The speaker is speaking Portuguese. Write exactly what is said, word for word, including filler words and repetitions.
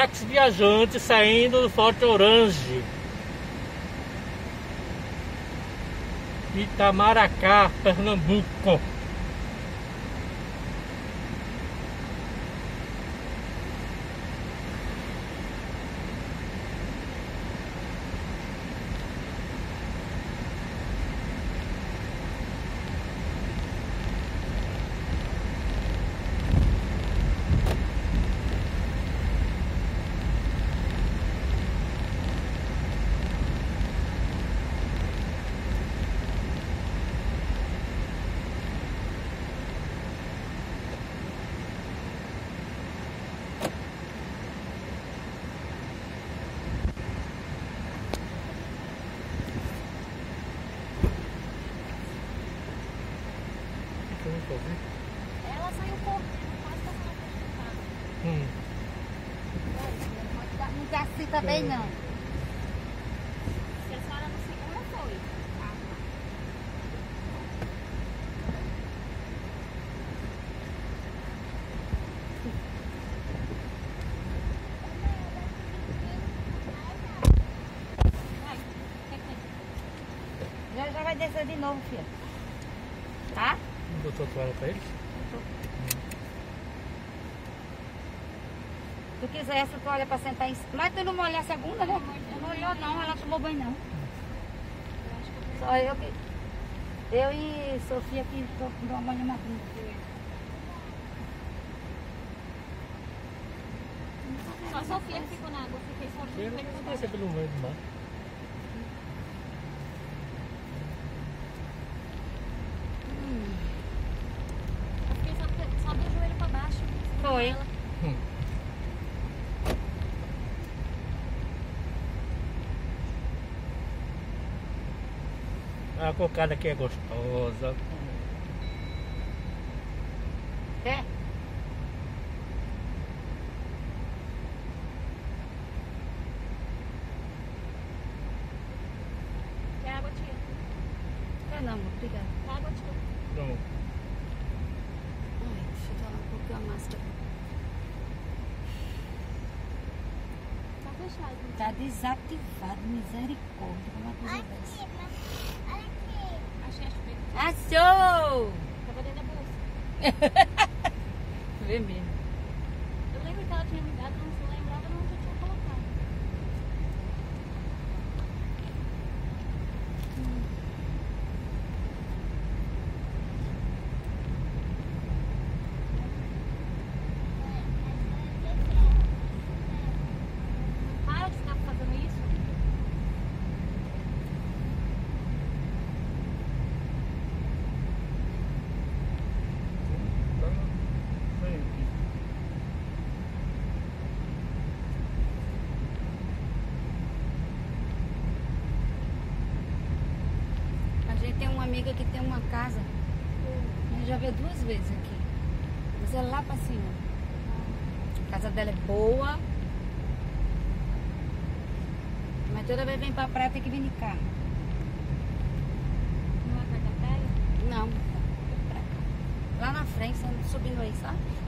táxi viajante saindo do Forte Orange, Itamaracá, Pernambuco. Ela saiu correndo, quase passando por casa. Hum. Não tá assim também não. Se a senhora não segura, foi. Já já vai descer de novo, filha. Tá? Botou a toalha pra eles? Se tu quiser essa toalha pra sentar em cima. Mas tu não molhou a segunda, né? Tu não olhou não, ela tomou banho não. Só eu que. Eu e Sofia que tô com uma banho na bunda. Só a Sofia que ficou na água, eu fiquei sozinha. Eu não descer pelo meio do mar. Eu fiquei só, só do joelho pra baixo. Foi. Hum. A cocada aqui é gostosa. É? Quer água, tia? Quer não, amor, obrigada. Quer água, tia? Pronto. Ai, deixa eu dar um pouquinho a máscara. Tá fechado. Tá desativado, misericórdia. Como é que eu dessa? Achei, achei. Achou! Tava dentro da bolsa. Vê mesmo. Eu lembro que ela tinha me dado, não se lembrava onde eu tinha colocado. Para de ficar fazendo isso. A gente tem uma amiga que tem uma casa. A gente já veio duas vezes aqui. Mas é lá pra cima. A casa dela é boa. Mas toda vez que vem pra praia tem que vir de carro. Não é perto da praia? Não. Lá na frente, subindo aí, sabe?